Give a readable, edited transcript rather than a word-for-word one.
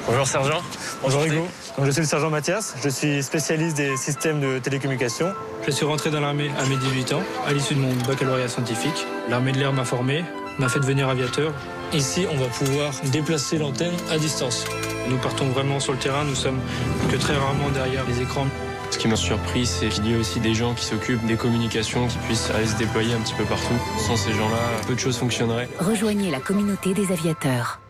Bonjour sergent. Bonjour Hugo. Donc, je suis le sergent Mathias, je suis spécialiste des systèmes de télécommunications. Je suis rentré dans l'armée à mes 18 ans, à l'issue de mon baccalauréat scientifique. L'armée de l'air m'a formé, m'a fait devenir aviateur. Ici, on va pouvoir déplacer l'antenne à distance. Nous partons vraiment sur le terrain, nous sommes que très rarement derrière les écrans. Ce qui m'a surpris, c'est qu'il y a aussi des gens qui s'occupent des communications, qui puissent aller se déployer un petit peu partout. Sans ces gens-là, peu de choses fonctionneraient. Rejoignez la communauté des aviateurs.